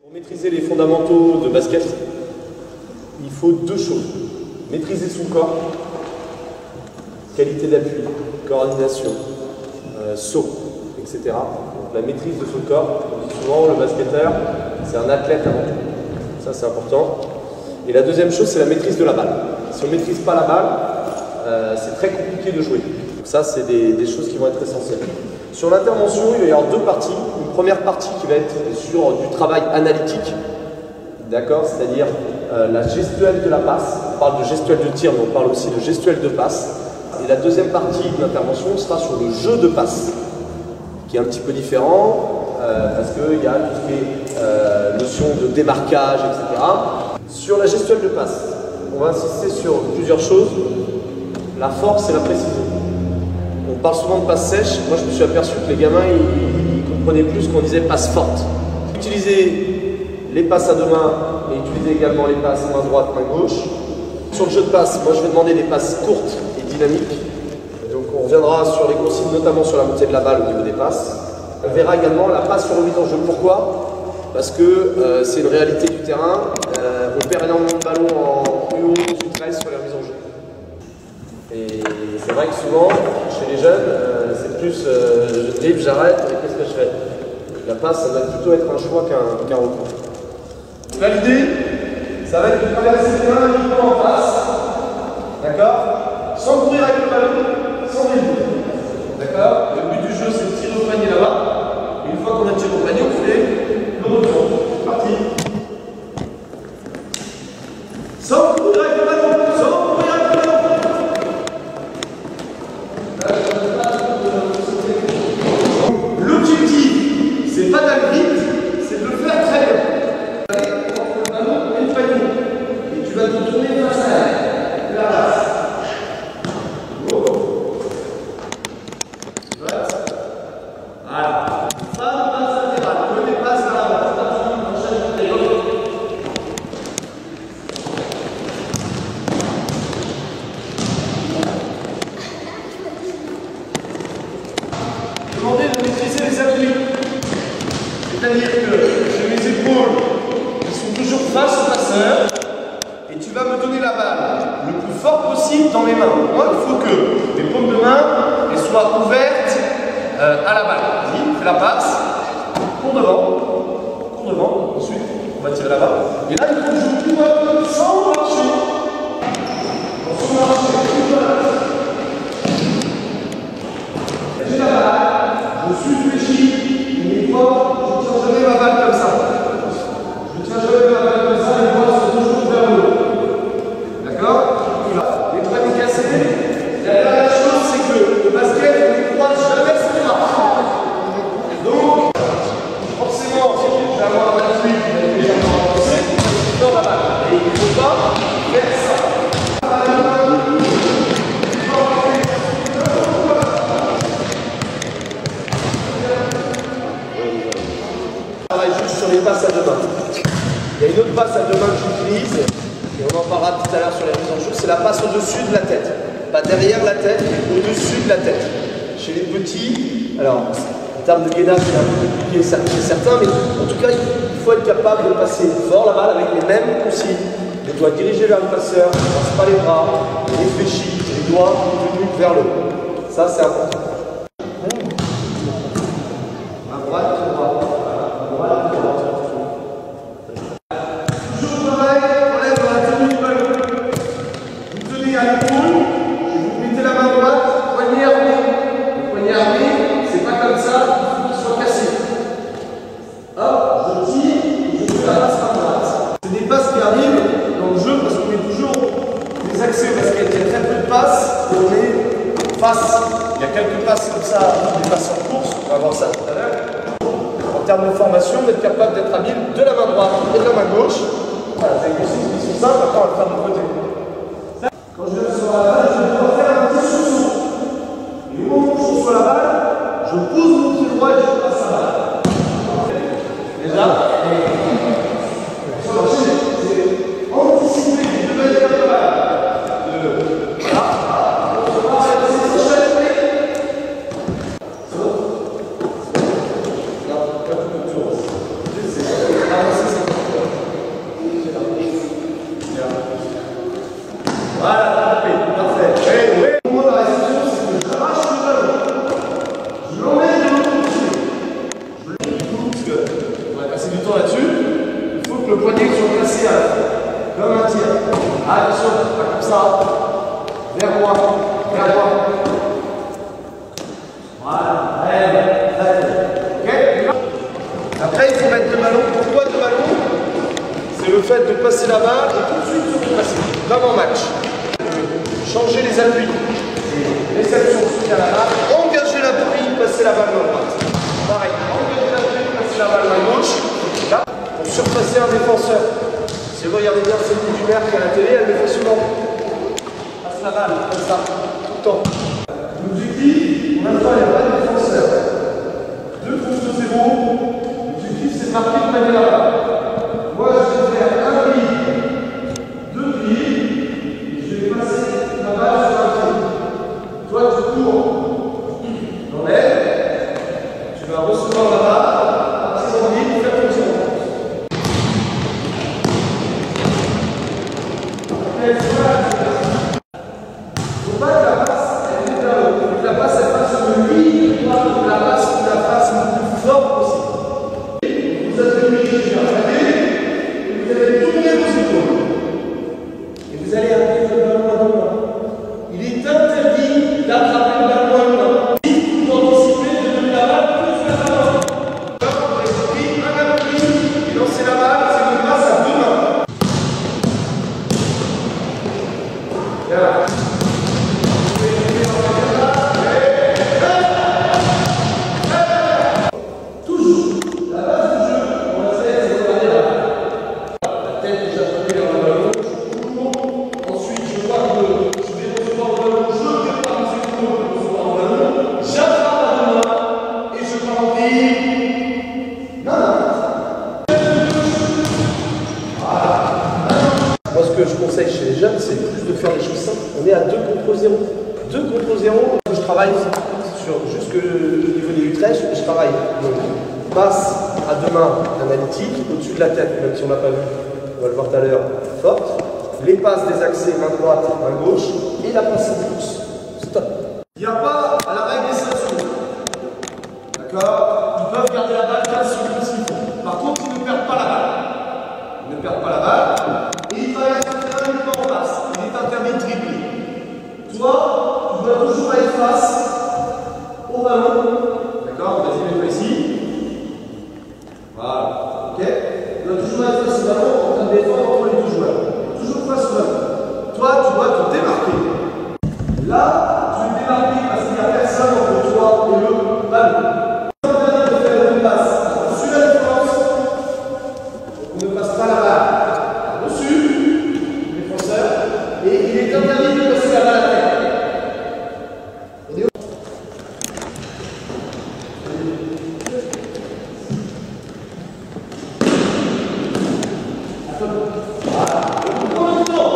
Pour maîtriser les fondamentaux de basket, il faut deux choses. Maîtriser son corps, qualité d'appui, coordination, saut, etc. Donc la maîtrise de son corps, on dit souvent le basketteur, c'est un athlète avant tout. Ça c'est important. Et la deuxième chose, c'est la maîtrise de la balle. Si on ne maîtrise pas la balle, c'est très compliqué de jouer. Donc ça, c'est des choses qui vont être essentielles. Sur l'intervention, il va y avoir deux parties. Une première partie qui va être sur du travail analytique, d'accord, c'est-à-dire la gestuelle de la passe. On parle de gestuelle de tir, mais on parle aussi de gestuelle de passe. Et la deuxième partie de l'intervention sera sur le jeu de passe, qui est un petit peu différent, parce qu'il y a tout ce qui est notion de démarquage, etc. Sur la gestuelle de passe, on va insister sur plusieurs choses. La force et la précision. On parle souvent de passe sèche. Moi, je me suis aperçu que les gamins, ils comprenaient plus qu'on disait passe forte. Utiliser les passes à deux mains et utiliser également les passes main droite, main gauche. Sur le jeu de passe, moi, je vais demander des passes courtes et dynamiques. Donc, on reviendra sur les consignes, notamment sur la montée de la balle au niveau des passes. On verra également la passe sur remise en jeu. Pourquoi ? Parce que c'est une réalité du terrain. On perd énormément de ballons en U11, U13 sur les remises en jeu. Et c'est vrai que souvent, chez les jeunes, c'est plus je dribble, j'arrête, et qu'est-ce que je fais? La passe, ça doit plutôt être un choix qu'un recours. Là, l'idée, ça va être de traverser les mains uniquement en face, d'accord? Sans courir avec le ballon, sans dribbler. D'accord? Le but du jeu, c'est de tirer au panier là-bas. Et une fois qu'on a tiré au panier, on fait le retour. C'est parti. Sans courir avec le ballon, sans courir avec le ballon. L'objectif, c'est pas d'aller vite, c'est de le faire très bien. Entre le ballon et le panier. Et tu vas te tourner face à elle. La base. Voilà. Pas de passe latérale, que des passes vers l'avant. Demandez de maîtriser les appuis. C'est-à-dire que j'ai mes épaules qui sont toujours face au passeur et tu vas me donner la balle le plus fort possible dans mes mains. Moi, il faut que mes paumes de main elles soient ouvertes à la balle. Vas-y, fais la passe, cours devant, ensuite on va tirer la balle. Et là, il faut que je joue sans marcher. Sans marcher, j'ai la balle, je suis fléchi, et une fois, je tiens jamais ma balle comme ça. Je tiens jamais ma balle comme ça, les doigts sont toujours vers le haut. D'accord? Les paniers cassés. La dernière chose, c'est que le basket, on ne croise jamais ses bras. Donc, forcément, je vais avoir un appui qui va être légèrement avancé, dans la balle. Et il ne faut pas faire ça. Sur les passes à deux mains. Il y a une autre passe à deux mains que j'utilise, et on en parlera tout à l'heure sur les mises en jeu, c'est la passe au-dessus de la tête. Pas derrière la tête, mais au-dessus de la tête. Chez les petits, alors en termes de gainage, c'est un peu compliqué chez certains, mais en tout cas, il faut être capable de passer fort la balle avec les mêmes consignes. Les doigts dirigés vers le passeur, on ne passe pas les bras, on réfléchit, les doigts tenus vers le haut. Ça, c'est important. À droite, à droite. Il y a quelques passes comme ça, des passes en course, on va voir ça tout à l'heure. En termes de formation, d'être capable d'être habile de la main droite et de la main gauche. Voilà, c'est des exercices qui sont simples, après on va le faire de côté. Quand je vais sur la balle, je vais devoir faire un petit sursaut. Et au moment où je suis sur la balle, je pose mon pied droit et je passe la balle. Déjà, c'est anticiper les deux manières de balle. Voilà. la balle et tout de suite se repasser. Comme en match. Changer les appuis. Réception, soutien à la balle. Engager l'appui, passer la balle main droite. Pareil, engager l'appui, passer la balle main gauche. Là, pour surpasser un défenseur. Si vous regardez bien cette du maire qui est à la télé, elle le fait souvent. Passe la balle, comme ça, tout le temps. L'objectif, pour l'instant, il n'y a pas de défenseur. 2 contre 0. L'objectif, c'est de marquer de manière là. Moi, je vais faire un pli, 2 plis, et je vais passer la balle sur un pied. Toi, tu cours. T'enlèves. Tu vas recevoir la balle, partir en ligne, faire ton tir. Faut pas que la passe, elle est là-haut. La passe, elle passe sur le ligne, la passe, la passe le plus fort possible. Vous attribuez les jeux à regarder, et vous allez tourner vos épaules. Et vous allez appuyer le ballon à 2 mains. Il est interdit d'attraper le ballon à 1 main. Si vous anticipez de donner la balle, vous faites la main. Vous avez pris un appui, et lancez la balle, c'est une passe à 2 mains. Bien. Moi, ce que je conseille chez les jeunes, c'est plus de faire des choses simples. On est à 2 contre 0. 2 contre 0, je travaille sur jusque au niveau des Utrecht, je travaille donc passe à 2 mains analytique, au-dessus de la tête, même si on ne l'a pas vu, on va le voir tout à l'heure, forte. Les passes des accès main droite, main gauche, et la passe en course. Stop. Il n'y a pas à la règle des 5 secondes. D'accord? Ils peuvent garder la balle 15 secondes s'il faut. Par contre, ils ne perdent pas la balle. Ils ne perdent pas la balle. Et il traverse le terrain uniquement en passe. Il est interdit de dribbler. Toi, tu dois toujours être face au ballon. D'accord? Vas-y, mets-toi ici. Voilà. Ok? Tu dois toujours être face au ballon en train de défendre entre les 2 joueurs. Toujours face au ballon. Toi, tu dois te démarquer. Là, tu es démarqué parce qu'il n'y a personne entre toi et le ballon. On suit la défense. On ne passe pas la balle dessus, le défenseur, et il est interdit de passer la balle à la tête. On est où? Voilà. Prends le temps.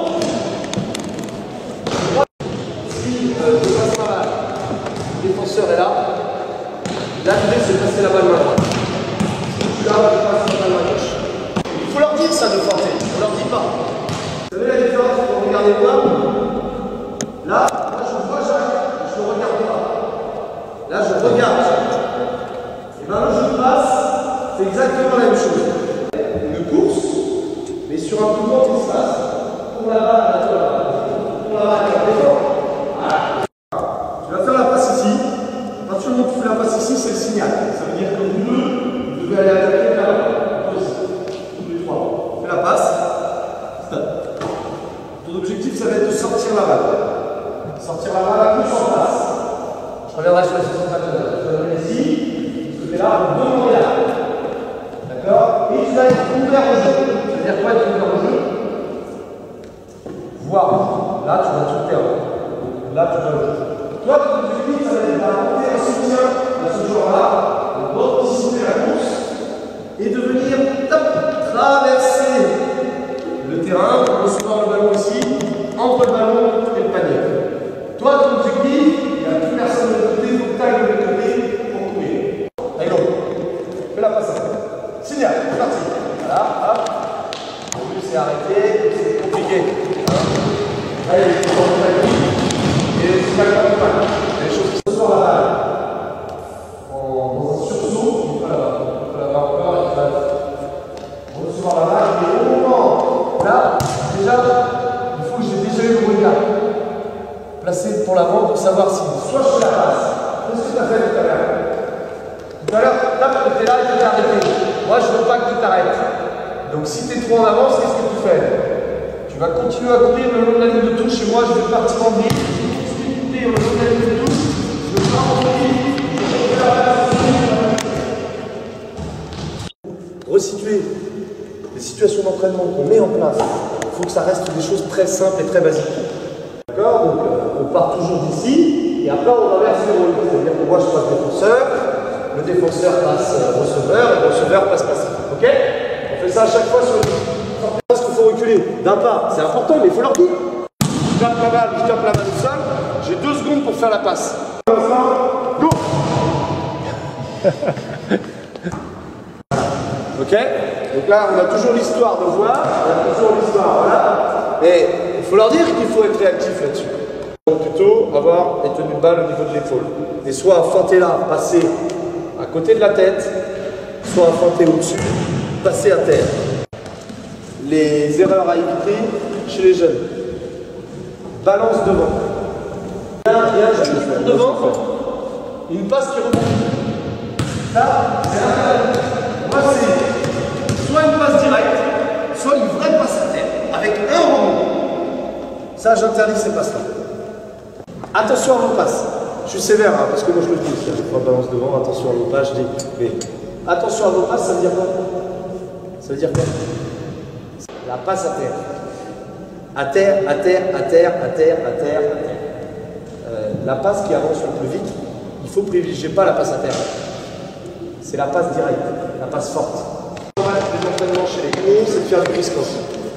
Si je passe la balle, le défenseur est là. L'idée, c'est de passer la balle main droite. Si tu as, je passe la balle main gauche. Il faut leur dire ça de forcer, on leur dit pas. Vous savez la différence quand vous regardez moi? Là, moi je vois Jacques, je ne regarde pas. Là, je regarde Jacques. Et bien le jeu de passe, c'est exactement la même chose. Une course, mais sur un plus grand espace. Pour la balle, pour la balle, voilà. Tu vas faire la passe ici. À partir du moment où tu fais la passe ici, c'est le signal. Ça veut dire que vous devez aller attaquer la balle. Tous les 3. Fais la passe. Stop. Ton objectif, ça va être de sortir la balle. Sortir la balle à coup sur place. Je reviendrai sur la situation de la je vais ici. Ce côté-là, devant là. D'accord? Et tu vas être ouvert au jeu. C'est-à-dire quoi être ouvert au jeu? Voir. Là, tu vas tout terrain. Là, tu vas au jeu. Toi, ton objectif, ça va être d'apporter un soutien à ce joueur-là, d'anticiper la course et de venir traverser le terrain, recevoir le ballon ici, entre le ballon et le panier. Toi, ton objectif, il n'y a plus personne de l'autre côté, il faut que tu ailles de l'autre côté pour courir. Allez, donc, fais la passe. Signal, c'est parti. Voilà, hop. C'est arrêté, c'est compliqué. Hein. Allez, c'est bon, et c'est pas grave, les choses qui sont sur la balle. Dans un sursaut, il faut la balle. Il faut la balle encore, il va recevoir la balle. Et au moment, là, déjà, il faut que j'ai déjà eu le regard placé pour l'avant pour savoir si soit je fais la passe. Qu'est-ce que tu as fait tout à l'heure? Tout à l'heure, tu étais là et tu t'es arrêté. Moi, je ne veux pas que tu t'arrêtes. Donc si tu es trop en avance, qu'est-ce que tu fais? Tu vas continuer à courir le long de la ligne de touche et moi je vais partir en vrille. Je vais courir le long de la ligne de touche, je pars en vrille, je fais la balance. Resituer les situations d'entraînement qu'on met en place, il faut que ça reste des choses très simples et très basiques. D'accord? Donc on part toujours d'ici et après on inverse les rôles. C'est-à-dire que moi je passe défenseur, le défenseur passe receveur et le receveur passe passif. Ok? On fait ça à chaque fois sur le parce qu'il faut reculer d'un pas. C'est important, mais il faut leur dire. Je tape la balle, je tape la balle au sol, j'ai 2 secondes pour faire la passe. Go! Ok? Donc là, on a toujours l'histoire de voir, on a toujours l'histoire, voilà. Mais il faut leur dire qu'il faut être réactif là-dessus. Donc plutôt avoir les tenues de balle au niveau de l'épaule. Et soit feinter là, passer à côté de la tête, soit feinter au-dessus, passer à terre. Les erreurs à éviter chez les jeunes. Balance devant. Il y a un jeu qui court devant, une passe qui remonte. Là, moi c'est soit une passe directe, soit une vraie passe à terre, avec un rebond. Ça, j'interdis ces passes-là. Attention à vos passes. Je suis sévère, hein, parce que moi je le dis, si je prends balance devant, attention à vos passes, je dis. Mais attention à vos passes, ça veut dire quoi? Ça veut dire quoi? La passe à terre. À terre, à terre, à terre, à terre, à terre, à terre. La passe qui avance le plus vite, il faut privilégier pas la passe à terre. C'est la passe directe, la passe forte. Les entraînements chez les pros, c'est de faire du criss-cross.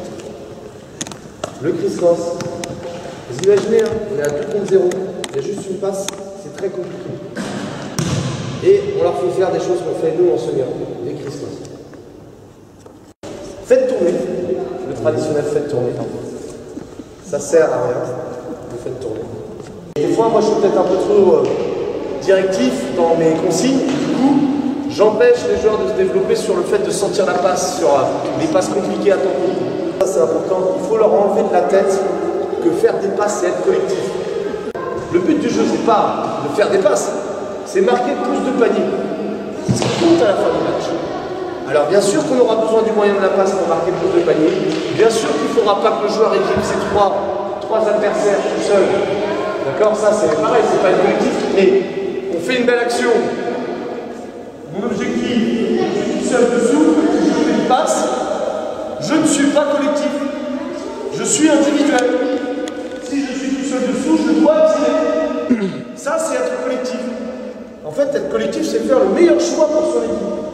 Le criss-cross, vous imaginez, hein, on est à 2 contre 0, il y a juste une passe, c'est très compliqué. Et on leur fait faire des choses qu'on fait nous enseignants, des criss-cross. Faites tourner, le traditionnel faites tourner. Ça sert à rien, vous faites tourner. Et des fois, moi je suis peut-être un peu trop directif dans mes consignes, du coup, j'empêche les joueurs de se développer sur le fait de sentir la passe, sur les passes compliquées à tempo. Ça c'est important, il faut leur enlever de la tête que faire des passes c'est être collectif. Le but du jeu c'est pas de faire des passes, c'est marquer plus de paniers. C'est ce qui compte à la fin du match. Alors bien sûr qu'on aura besoin du moyen de la passe pour marquer plus de paniers. Bien sûr qu'il ne faudra pas que le joueur équipe ses trois adversaires tout seul. D'accord? Ça c'est pareil, c'est pas une collectif, mais on fait une belle action. Mon objectif, je suis tout seul dessous, je fais une passe, je ne suis pas collectif. Je suis individuel. Si je suis tout seul dessous, je dois tirer. Ça c'est être collectif. En fait, être collectif, c'est faire le meilleur choix pour son équipe.